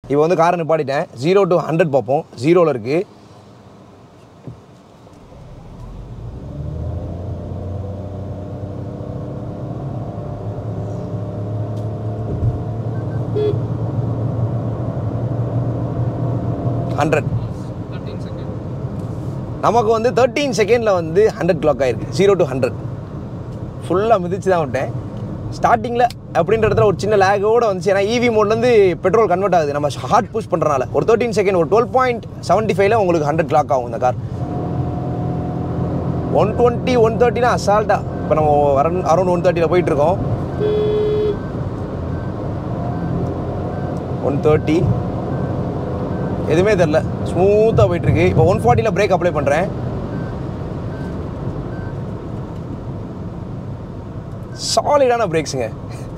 இப்போ வந்து காரை நிப்பாட்டிட்டேன். 0 to 100 பார்ப்போம். 0ல் இருக்குது. நமக்கு வந்து 13 செகண்டில் வந்து 100 கிளாக் ஆகிருக்கு. 0 to 100 ஃபுல்லாக மிதிச்சு தான் விட்டேன். ஸ்டார்டிங்கில் அப்படின்ற இடத்துல ஒரு சின்ன லேகோடு வந்துச்சு. ஏன்னா இவி மோட்லேருந்து பெட்ரோல் கன்வெர்ட் ஆகுது நம்ம ஹார்ட் புஷ் பண்ணுறனால. ஒரு 13 செகண்ட் ஒரு 12.75ல் உங்களுக்கு 100 கிளாக் ஆகும் இந்த கார். 120 130 அசால்ட்டாக. இப்போ நம்ம அரௌண்ட் 130ல் போயிட்டுருக்கோம். 130 எதுவுமே தெரில, ஸ்மூத்தாக போயிட்டுருக்கு. இப்போ 140ல் பிரேக் அப்ளை பண்ணுறேன். சாலிடான பிரேக்ஸுங்க.